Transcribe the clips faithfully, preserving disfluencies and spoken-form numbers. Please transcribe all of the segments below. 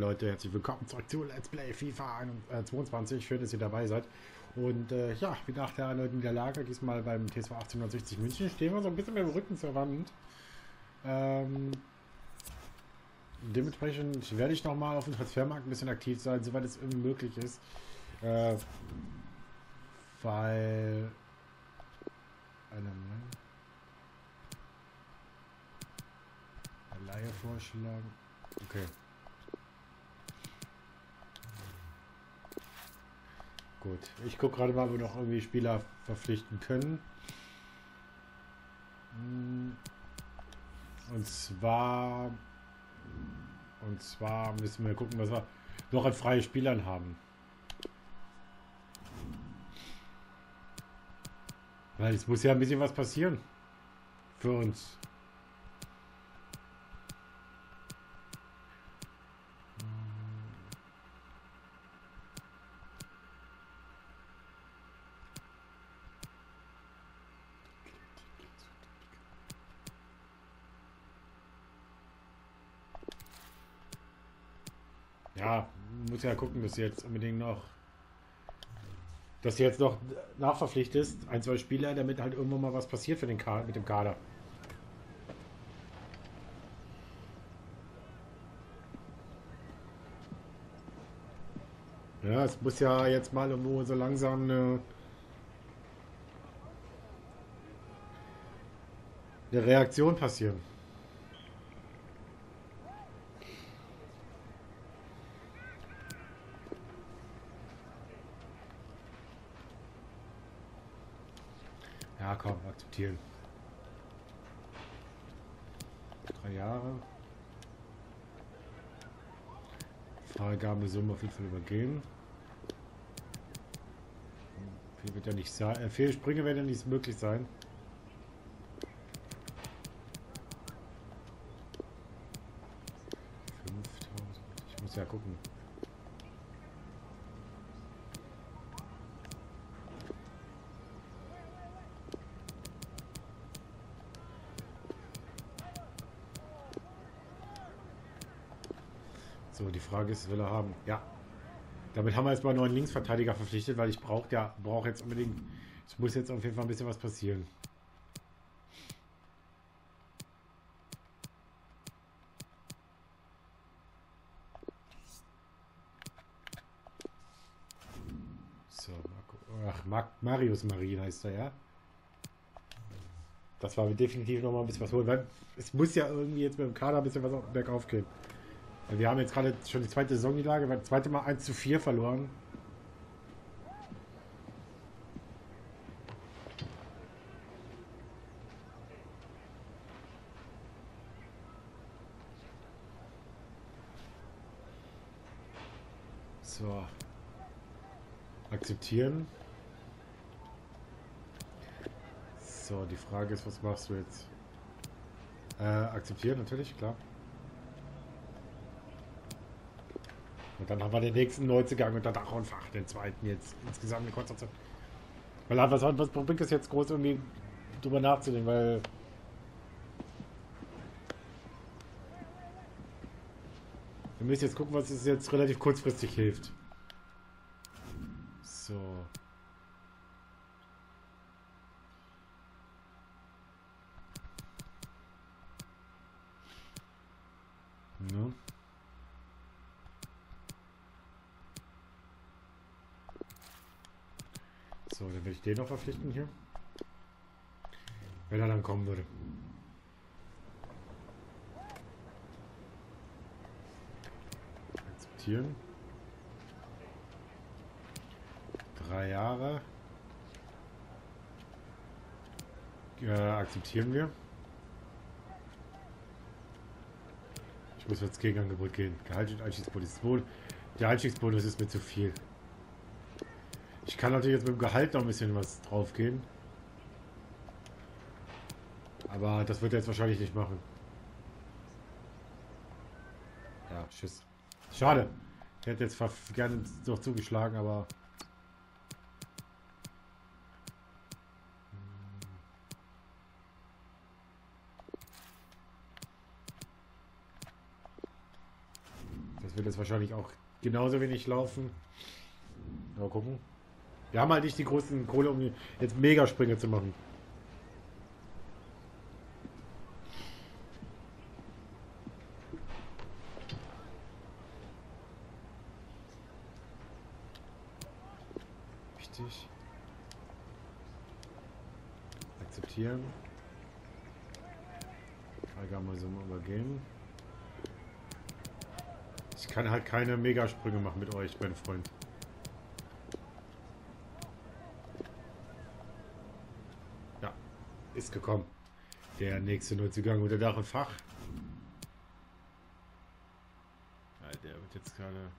Leute, herzlich willkommen zurück zu Let's Play FIFA zweiundzwanzig. Schön, dass ihr dabei seid. Und äh, ja, wie nach der erneuten Niederlage, diesmal beim T S V achtzehnhundertsechzig München, stehen wir so ein bisschen mit dem Rücken zur Wand. Ähm, dementsprechend werde ich nochmal auf dem Transfermarkt ein bisschen aktiv sein, soweit es irgendwie möglich ist. Äh, weil... Eine Leihe vorschlagen. Okay. Gut. Ich gucke gerade mal, ob wir noch irgendwie Spieler verpflichten können. Und zwar... Und zwar müssen wir gucken, was wir noch an freien Spielern haben. Weil es muss ja ein bisschen was passieren. Für uns. Ja, muss ja gucken, dass sie jetzt unbedingt noch, dass sie jetzt noch nachverpflichtest, ein, zwei Spieler, damit halt irgendwann mal was passiert für den Kader, mit dem Kader. Ja, es muss ja jetzt mal irgendwo so langsam eine, eine Reaktion passieren. Ja, komm, akzeptieren. Drei Jahre. Freigabesumme auf jeden Fall übergehen. Viel wird ja nicht sein. Äh, viele Sprünge werden ja nicht möglich sein. fünftausend. Ich muss ja gucken. So, die Frage ist, will er haben? Ja. Damit haben wir jetzt mal einen neuen Linksverteidiger verpflichtet, weil ich brauche ja, brauche jetzt unbedingt, es muss jetzt auf jeden Fall ein bisschen was passieren. So, Marco, ach, Mar Marius Marin heißt er, ja. Das war definitiv noch mal ein bisschen was holen, weil es muss ja irgendwie jetzt mit dem Kader ein bisschen was bergauf gehen. Wir haben jetzt gerade schon die zweite Saisonniederlage, weil das zweite Mal eins zu vier verloren. So. Akzeptieren. So, die Frage ist, was machst du jetzt? Äh, akzeptieren, natürlich, klar. Und dann haben wir den nächsten Neuzugang und dann auch einfach den zweiten jetzt insgesamt in kurzer Zeit. Weil was, was bringt das jetzt groß irgendwie drüber nachzudenken, weil wir müssen jetzt gucken, was es jetzt relativ kurzfristig hilft. So. Ne? So, dann will ich den noch verpflichten hier. Wenn er dann kommen würde. Akzeptieren. Drei Jahre. Äh, akzeptieren wir. Ich muss jetzt Gegenangebot gehen. Gehalt und Einstiegsbonus. Der Einstiegsbonus ist mir zu viel. Ich kann natürlich jetzt mit dem Gehalt noch ein bisschen was drauf gehen. Aber das wird er jetzt wahrscheinlich nicht machen. Ja, tschüss. Schade. Ich hätte jetzt gerne noch zugeschlagen, aber... Das wird jetzt wahrscheinlich auch genauso wenig laufen. Mal gucken. Wir haben halt nicht die großen Kohle, um jetzt Megasprünge zu machen. Wichtig. Akzeptieren. Freigabe so mal übergeben. Ich kann halt keine Megasprünge machen mit euch, mein Freund. Ja, ist gekommen. Der nächste Neuzugang unter Dach und Fach. Ja, der wird jetzt gerade...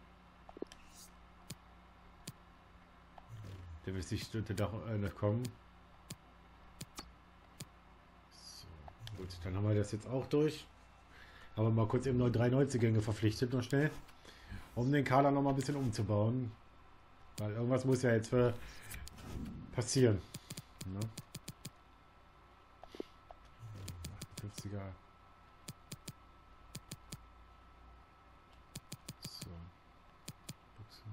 Der wird nicht unter Dach äh, kommen. So, gut, dann haben wir das jetzt auch durch. Haben wir mal kurz eben noch drei Neuzugänge verpflichtet, noch schnell. Um den Kader noch mal ein bisschen umzubauen. Weil irgendwas muss ja jetzt für passieren. Ne? achtundfünfziger. So. Buchse.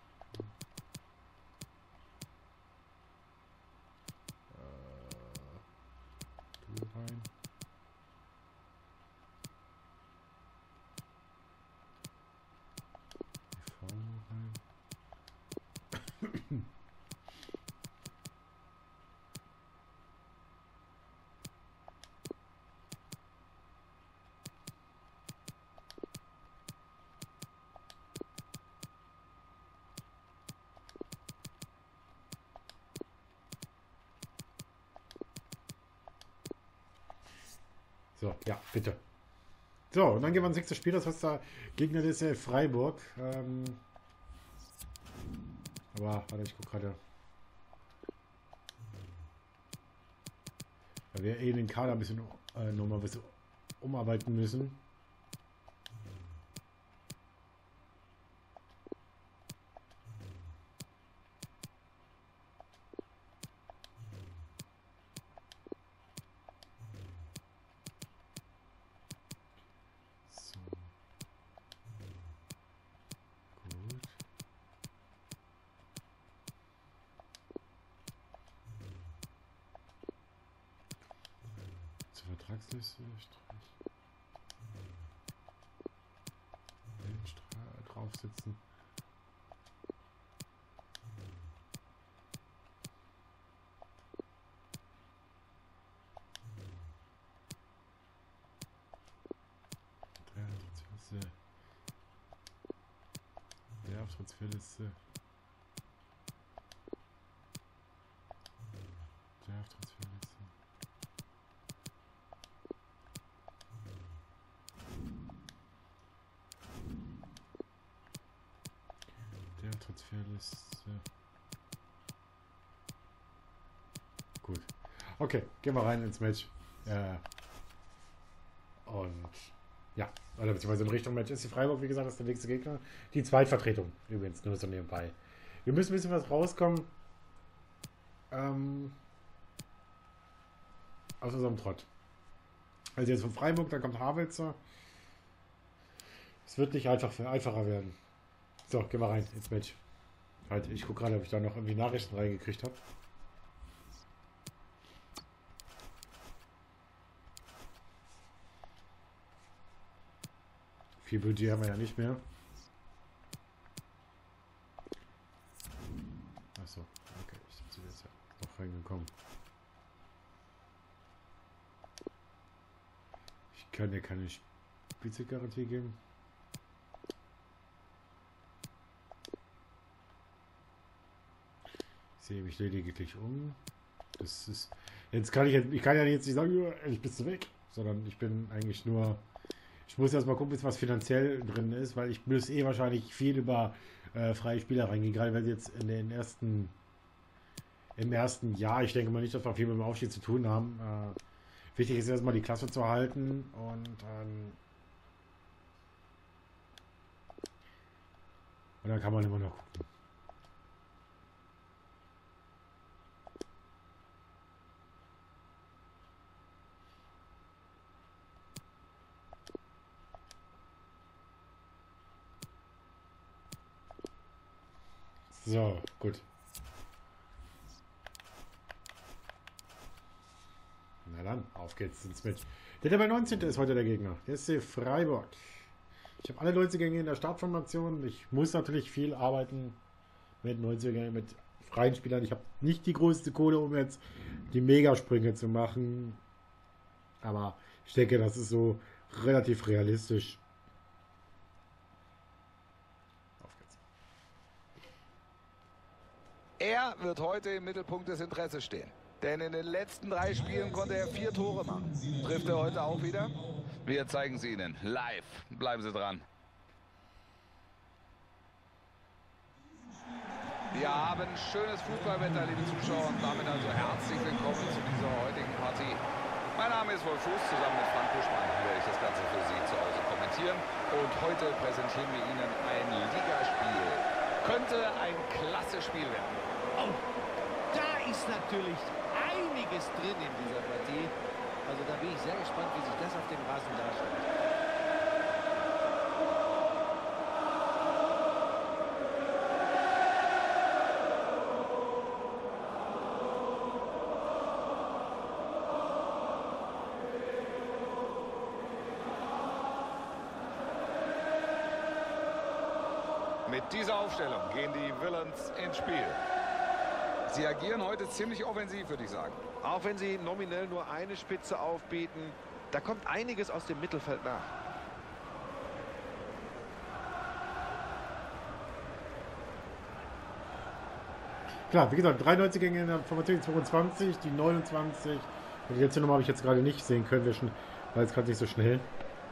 Äh, du rein. So, ja, bitte. So, und dann gehen wir ins nächste Spiel. Das heißt, da Gegner ist ja Freiburg. Ähm, aber, warte, ich gucke gerade. Weil wir eh den Kader ein bisschen äh, nochmal ein bisschen umarbeiten müssen. Vertragsliste draufsitzen. Der auf Transferliste. Der auf Transferliste. Transferliste. Gut. Okay, gehen wir rein ins Match. Äh, und ja, oder beziehungsweise in Richtung Match ist die Freiburg, wie gesagt, das ist der nächste Gegner. Die Zweitvertretung übrigens, nur so nebenbei. Wir müssen ein bisschen was rauskommen. Ähm, aus unserem Trott. Also jetzt von Freiburg, dann kommt Havelzer. Es wird nicht einfach einfacher werden. So, gehen wir rein ins Match. Halt, ich gucke gerade, ob ich da noch irgendwie Nachrichten reingekriegt habe. Viel Budget haben wir ja nicht mehr. Achso, okay, ich bin jetzt ja noch reingekommen. Ich kann dir keine Spielzeitgarantie geben. Sehe mich lediglich um. Das ist. Jetzt kann ich ich kann ja jetzt nicht sagen, ich bin weg, sondern ich bin eigentlich nur. Ich muss erst mal gucken, was finanziell drin ist, weil ich muss eh wahrscheinlich viel über äh, freie Spieler reingehen, gerade wenn sie jetzt in den ersten im ersten Jahr, ich denke mal nicht, dass wir viel mit dem Aufstieg zu tun haben. Äh, wichtig ist erstmal die Klasse zu halten und ähm, und dann kann man immer noch gucken. So, gut. Na dann, auf geht's ins Match. Der Tabelle neunzehnte ist heute der Gegner. Der S C Freiburg. Ich habe alle neunziger-Gänge in der Startformation. Ich muss natürlich viel arbeiten mit neunziger-Gängen, mit freien Spielern. Ich habe nicht die größte Kohle, um jetzt die Megasprünge zu machen. Aber ich denke, das ist so relativ realistisch. Auf geht's. Er wird heute im Mittelpunkt des Interesses stehen. Denn in den letzten drei Spielen konnte er vier Tore machen. Trifft er heute auch wieder? Wir zeigen es Ihnen live. Bleiben Sie dran. Wir haben schönes Fußballwetter, liebe Zuschauer, und damit also herzlich willkommen zu dieser heutigen Partie. Mein Name ist Wolf Fuß, zusammen mit Frank Buschmann werde ich das Ganze für Sie zu Hause kommentieren. Und heute präsentieren wir Ihnen ein Ligaspiel. Könnte ein klasse Spiel werden. Oh, da ist natürlich einiges drin in dieser Partie. Also da bin ich sehr gespannt, wie sich das auf dem Rasen darstellt. Mit dieser Aufstellung gehen die Villains ins Spiel. Sie agieren heute ziemlich offensiv, würde ich sagen. Auch wenn sie nominell nur eine Spitze aufbieten, da kommt einiges aus dem Mittelfeld nach. Klar, wie gesagt, dreiundneunzig Gänge in der Formation, zweiundzwanzig, die neunundzwanzig. Und die letzte Nummer habe ich jetzt gerade nicht sehen können, wir schon, weil es gerade nicht so schnell.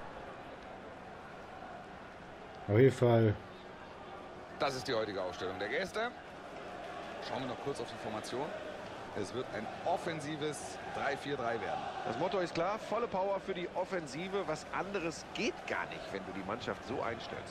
Auf jeden Fall. Das ist die heutige Aufstellung der Gäste. Schauen wir noch kurz auf die Formation. Es wird ein offensives drei vier drei werden. Das Motto ist klar, volle Power für die Offensive. Was anderes geht gar nicht, wenn du die Mannschaft so einstellst.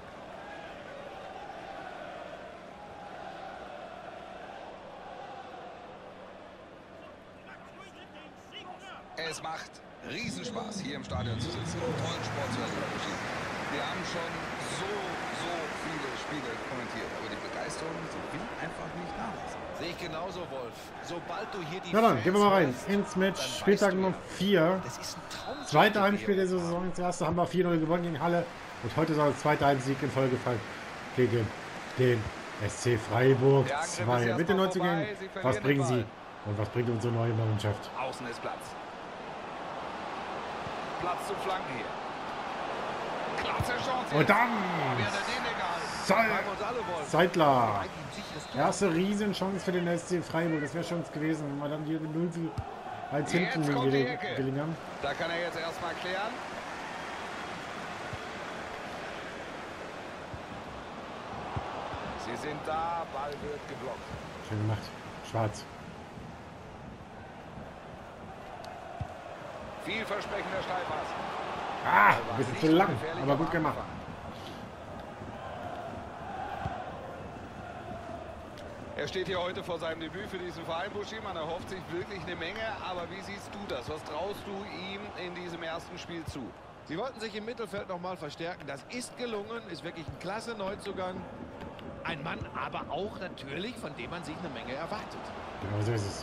Es macht Riesenspaß, hier im Stadion zu sitzen und tollen Sport zu erleben. Wir haben schon so, so viele Spiele kommentiert, aber die Begeisterung, sie will einfach nicht nachlassen. Sehe ich genauso, Wolf. Sobald du hier die Na dann, Fans gehen wir mal rein hast, ins Match. dann Spieltag weißt du Nummer ja, vier. das ist ein Traum. Zweite Heimspiel der Saison. Das erste haben wir vier null gewonnen gegen Halle. Und heute soll der zweite Heimsieg in Folge fallen gegen den S C Freiburg zwei. Mit den neunzigern. Was bringen sie? Und was bringt unsere neue Mannschaft? Außen ist Platz. Platz zum Flanken hier. Klasse Chance. Und dann Jetzt. Seidler. Erste Riesenchance für den S C Freiburg. Das wäre schon gewesen, wenn wir dann hier mit null zu eins hinten gelingen. Da kann er jetzt erstmal klären. Sie sind da, Ball wird geblockt. Schön gemacht. Schwarz. Vielversprechender Steilpass. Ah, ein bisschen zu lang, aber gut gemacht. Er steht hier heute vor seinem Debüt für diesen Verein, Buschi. Man erhofft sich wirklich eine Menge. Aber wie siehst du das? Was traust du ihm in diesem ersten Spiel zu? Sie wollten sich im Mittelfeld noch mal verstärken. Das ist gelungen, ist wirklich ein klasse Neuzugang. Ein Mann, aber auch natürlich, von dem man sich eine Menge erwartet. Genau so ist es.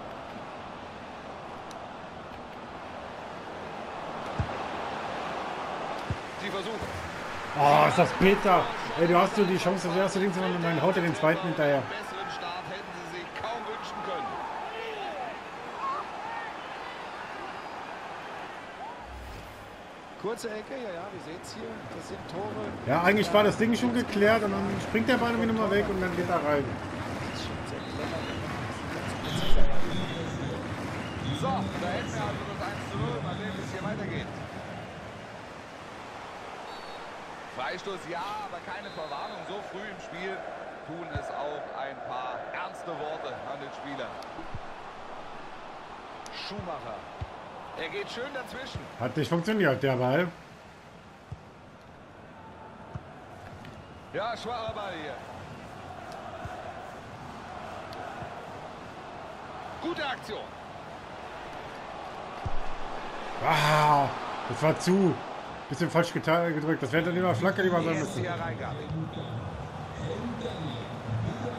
Die versuchen. Oh, ist das bitter. Ey, du hast du die Chance, das erste Ding zu machen und dann haut er den zweiten hinterher. Einen besseren Start hätten sie sich kaum wünschen können. Kurze Ecke, ja, ja, wir sehen es hier. Das sind Tore. Ja, eigentlich war das Ding schon geklärt und dann springt der Ball wieder mal weg und dann geht er rein. So, da hätten wir also das eins zu null. Mal sehen, wie es hier weitergeht. Freistoß ja, aber keine Verwarnung. So früh im Spiel tun es auch ein paar ernste Worte an den Spieler. Schumacher. Er geht schön dazwischen. Hat nicht funktioniert, der Ball. Ja, schwacher Ball hier. Gute Aktion. Ah, das war zu. Bisschen falsch gedrückt. Das wäre dann immer Flanke lieber sein Jetzt die müssen. Hereingabe.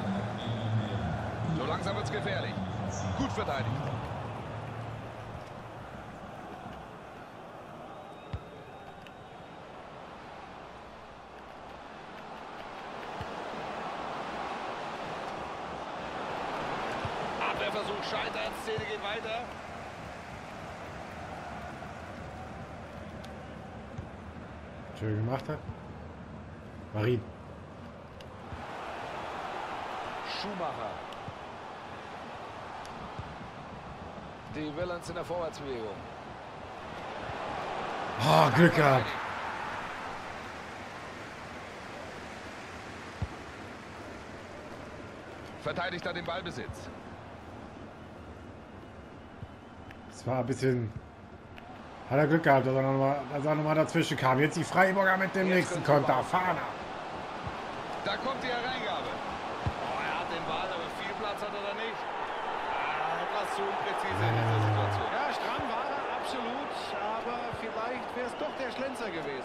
Langsam wird es gefährlich. Gut verteidigt. Abwehrversuch scheitert. Szene geht weiter. Schön gemacht hat. Marin. Schumacher. Die Villains in der Vorwärtsbewegung. Oh, Glück gehabt. Verteidigt er den Ballbesitz. Das war ein bisschen... Hat er Glück gehabt, dass er nochmal noch mal dazwischen kam. Jetzt die Freiburger mit dem Jetzt nächsten Konter. Fahner. Da kommt die Hereingabe. Oh, er hat den Ball, aber viel Platz hat er da nicht. Ah, etwas zu unpräzise in dieser Situation. Ja, stramm war er, absolut. Aber vielleicht wäre es doch der Schlenzer gewesen.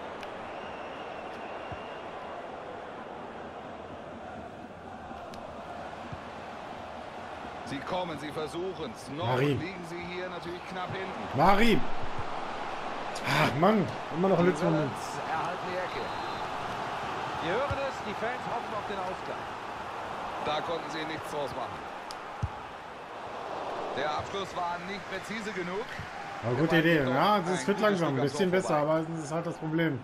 Sie kommen, sie versuchen es. Noch Marin. liegen sie hier natürlich knapp hinten. Marin. Ach Mann, immer noch ein Die letzter Moment. Villains erhalten die Ecke. Wir hören es, die Fans hoffen auf den Ausgleich. Da konnten sie nichts draus machen. Der Abschluss war nicht präzise genug. Aber gute Idee. Ja, das Ein wird gutes langsam. Ein Stück am bisschen Tor besser, vorbei. aber das ist halt das Problem.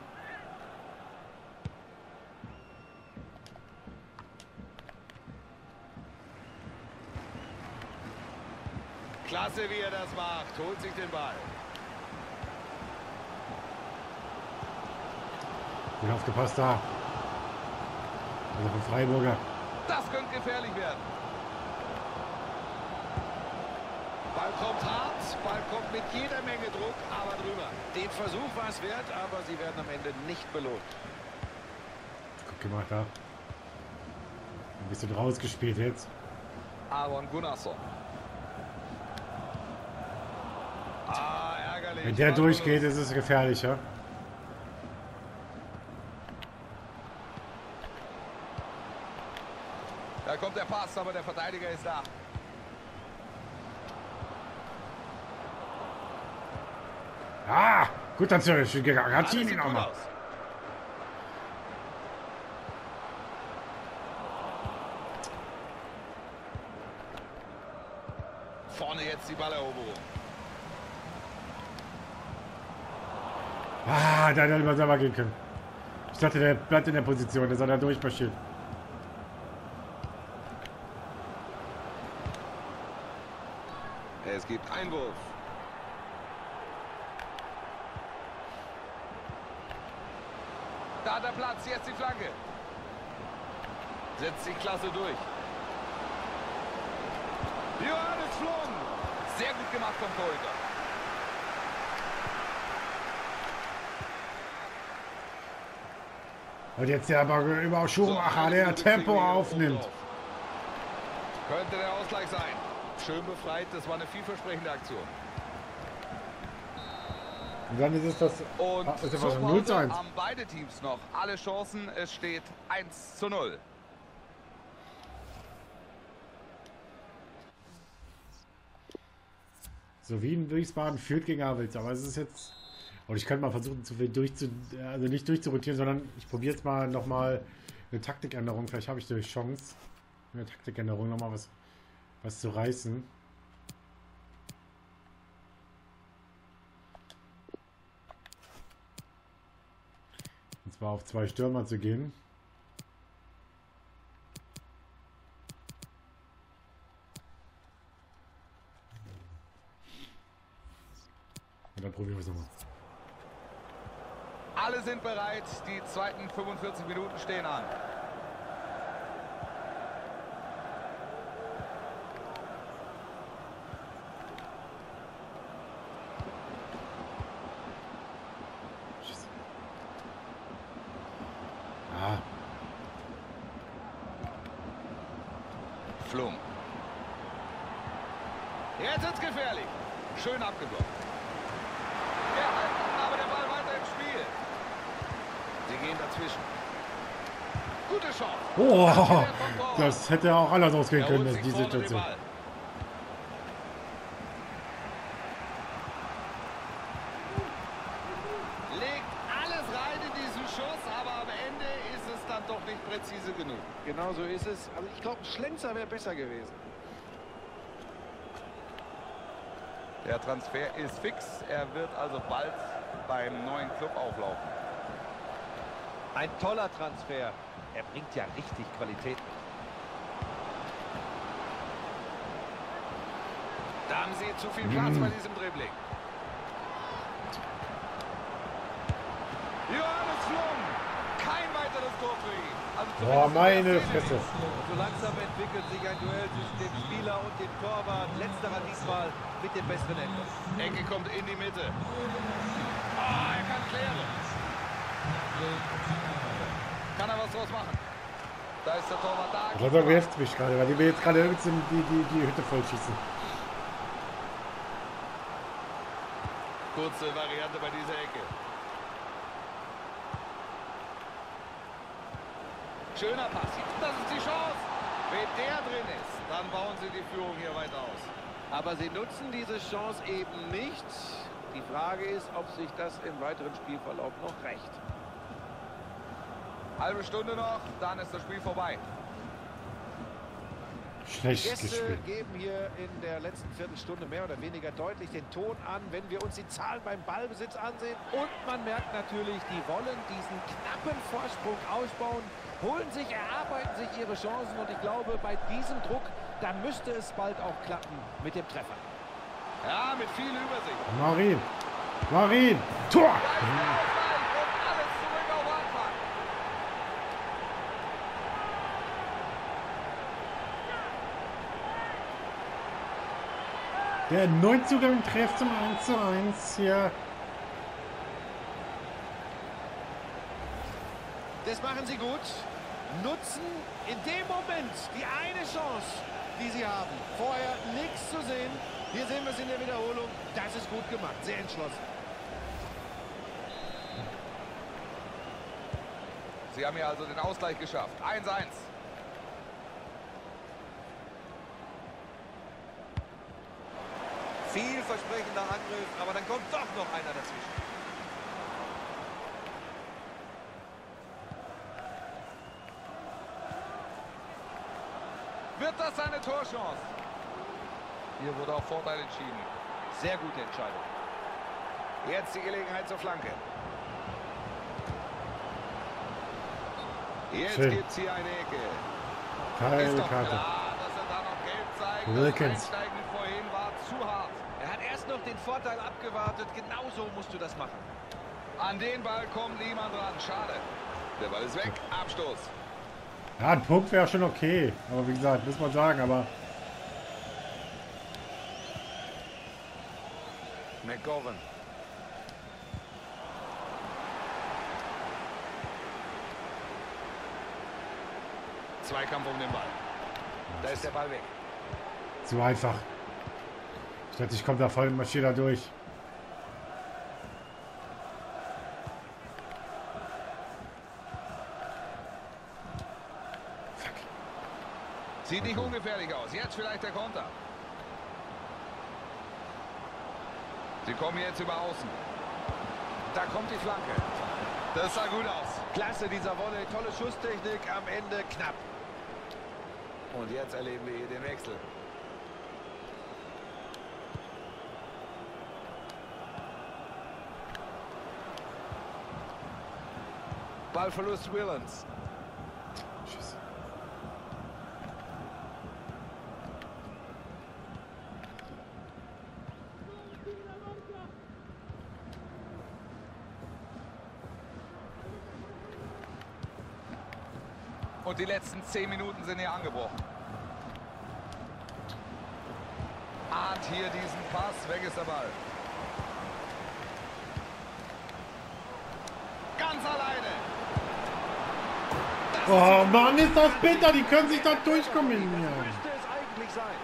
Klasse, wie er das macht. Holt sich den Ball. Gut aufgepasst da. Also von Freiburger. Das könnte gefährlich werden. Ball kommt hart. Ball kommt mit jeder Menge Druck, aber drüber. Den Versuch war es wert, aber sie werden am Ende nicht belohnt. Gut gemacht da. Ein bisschen rausgespielt jetzt. Aaron Gunnarsson. Ah, ärgerlich. Wenn der Ballverlust. durchgeht, ist es gefährlich, ja. Da kommt der Pass, aber der Verteidiger ist da. Ah, gut natürlich. Alles Gratini sieht gut nochmal. aus. Vorne jetzt die Balleroberung. Ah, da hätte er lieber selber gehen können. Ich dachte, der bleibt in der Position, der soll da durchmarschiert. Es gibt Einwurf. Da hat er Platz, jetzt die Flanke. Setzt sich klasse durch. Johannes Flum. Sehr gut gemacht vom Torhüter. Und jetzt der aber über Schumacher, der Tempo aufnimmt. Könnte der Ausgleich sein. Schön befreit, das war eine vielversprechende Aktion. Und dann ist es das... Und Ah, ist zur das was, Pause null zu eins? haben beide Teams noch alle Chancen. Es steht eins zu null. So wie in Wiesbaden führt gegen Havels, aber es ist jetzt... Und ich könnte mal versuchen, zu viel durchzu... Also nicht durchzurotieren, sondern ich probiere jetzt mal nochmal eine Taktikänderung. Vielleicht habe ich die Chance, eine Taktikänderung nochmal was, was zu reißen. Und zwar auf zwei Stürmer zu gehen. Und dann probieren wir es nochmal. Alle sind bereit. Die zweiten fünfundvierzig Minuten stehen an. Tschüss. Ah, Flum. Jetzt wird's gefährlich. Schön abgeblockt. Erhalten, aber der Ball weiter im Spiel. Sie gehen dazwischen. Gute Chance. Oh, das hätte auch anders ausgehen können, holt dass sich die vorne den Situation. Ball. Legt alles rein in diesen Schuss, aber am Ende ist es dann doch nicht präzise genug. Genau so ist es. Also ich glaube, ein Schlenzer wäre besser gewesen. Der Transfer ist fix. Er wird also bald beim neuen Club auflaufen. Ein toller Transfer. Er bringt ja richtig Qualität mit. Da haben sie zu viel Platz Mm. bei diesem Dribbling. Johannes Flum. Kein weiteres Tor für ihn. Also Boah, zumindest meine in der Szene Fresse. nicht. So langsam entwickelt sich ein Duell zwischen dem Spieler und dem Torwart. Letzterer diesmal mit dem besseren Ende. Ecke kommt in die Mitte. Ah, er kann klären. Kann er was draus machen? Da ist der Torwart da. Ich glaube, er wirft mich gerade, weil die mir jetzt gerade irgendwie die, die, die Hütte vollschießen. Kurze Variante bei dieser Ecke. Schöner Pass. Das ist die Chance. Wenn der drin ist, dann bauen sie die Führung hier weiter aus. Aber sie nutzen diese Chance eben nicht. Die Frage ist, ob sich das im weiteren Spielverlauf noch rächt. Halbe Stunde noch, dann ist das Spiel vorbei. Schlecht Gäste gespielt. geben hier in der letzten Viertelstunde mehr oder weniger deutlich den Ton an, wenn wir uns die Zahlen beim Ballbesitz ansehen. Und man merkt natürlich, die wollen diesen knappen Vorsprung ausbauen, holen sich, erarbeiten sich ihre Chancen. Und ich glaube, bei diesem Druck, da müsste es bald auch klappen mit dem Treffer. Ja, mit viel Übersicht. Marin. Marin. Tor. Und alles zurück auf Anfang. Der Neuzugang trifft zum eins zu eins hier. Das machen sie gut. Nutzen in dem Moment die eine Chance, die sie haben. Vorher nichts zu sehen. Hier sehen wir es in der Wiederholung. Das ist gut gemacht. Sehr entschlossen. Sie haben hier also den Ausgleich geschafft. eins eins. Vielversprechender Angriff, aber dann kommt doch noch einer dazwischen. Wird das eine Torchance? Hier wurde auf Vorteil entschieden. Sehr gute Entscheidung. Jetzt die Gelegenheit zur Flanke. Jetzt Schön. gibt es hier eine Ecke. Ist Keine doch Karte. klar, dass er da noch gelb zeigt. Wilkins. Das Einsteigen vorhin war zu hart. Er hat erst noch den Vorteil abgewartet. Genauso musst du das machen. An den Ball kommt niemand ran. Schade. Der Ball ist weg. Abstoß. Ja, ein Punkt wäre schon okay. Aber wie gesagt, muss man sagen, aber McGovern. Zweikampf um den Ball. Da ist der Ball weg. zu einfach. Ich dachte, ich komme da voll marschiere da durch. Fuck. Sieht nicht ungefährlich aus. Jetzt vielleicht der Konter. Sie kommen jetzt über außen. Da kommt die Flanke. Das sah gut aus. Klasse dieser Wolle. Tolle Schusstechnik. Am Ende knapp. Und jetzt erleben wir hier den Wechsel. Ballverlust Willens. Tschüss. Und die letzten zehn Minuten sind hier angebrochen. Ahnt hier diesen Pass. Weg ist der Ball. Ganz alleine. Oh Mann, ist das bitter. Die können sich da durchkombinieren. Müsste es eigentlich sein.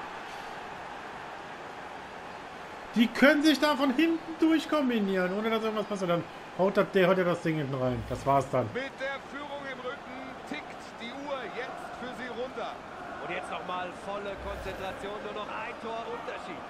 Die können sich da von hinten durchkombinieren, ohne dass irgendwas passiert. Dann haut das, der haut ja das Ding hinten rein. Das war's dann. Mit der Führung im Rücken tickt die Elfmeter. Und jetzt nochmal volle Konzentration, nur noch ein Tor Unterschied.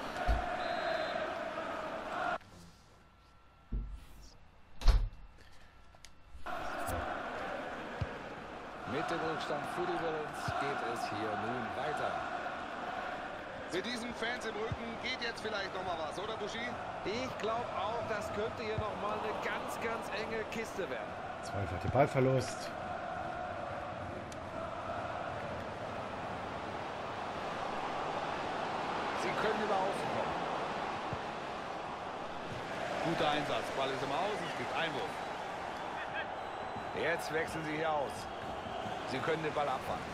Mit dem Rückstand für die Villains geht es hier nun weiter. Mit diesen Fans im Rücken geht jetzt vielleicht noch mal was, oder Buschi? Ich glaube auch, das könnte hier noch mal eine ganz, ganz enge Kiste werden. Zweifacher Ballverlust. Sie können über Außen kommen. Guter Einsatz. Ball ist im Aus, es gibt Einwurf. Jetzt wechseln sie hier aus. Sie können den Ball abfangen.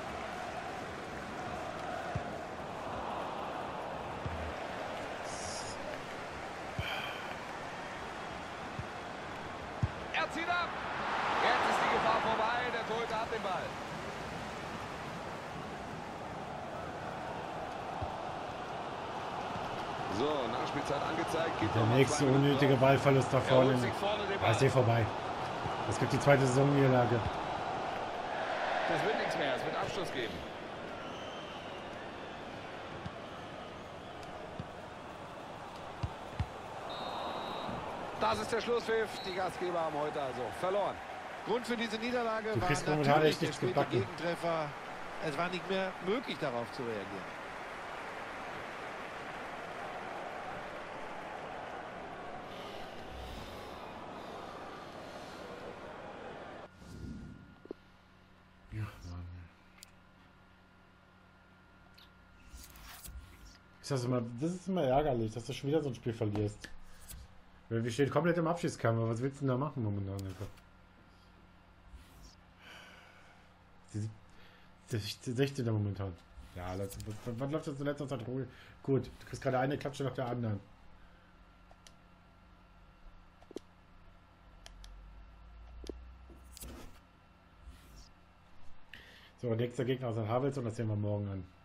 Er zieht ab. Jetzt ist die Gefahr vorbei. Der Torhüter hat den Ball. So, Nachspielzeit angezeigt. Gibt Der noch mal nächste zwei Minuten unnötige drauf. Ballverlust da Er vorne. holt sich vorne den Ah, ist Ball. eh vorbei. Es gibt die zweite Saisonniederlage. Das wird nichts mehr. Es wird Abschluss geben. Das ist der Schlusspfiff. Die Gastgeber haben heute also verloren. Grund für diese Niederlage Du war kriegst momentan natürlich echt der nichts späte gebacken. Gegentreffer. Es war nicht mehr möglich, darauf zu reagieren. Ja, Mann. Ist das, immer, das ist immer ärgerlich, dass du schon wieder so ein Spiel verlierst. Weil wir stehen komplett im Abschießkampf. Was willst du denn da machen momentan einfach? sechzehn momentan. Ja, das, was, was läuft das in letzter Zeit ruhig? Gut, du kriegst gerade eine Klatsche nach der anderen. So, nächster Gegner ist ein Havels und das sehen wir morgen an.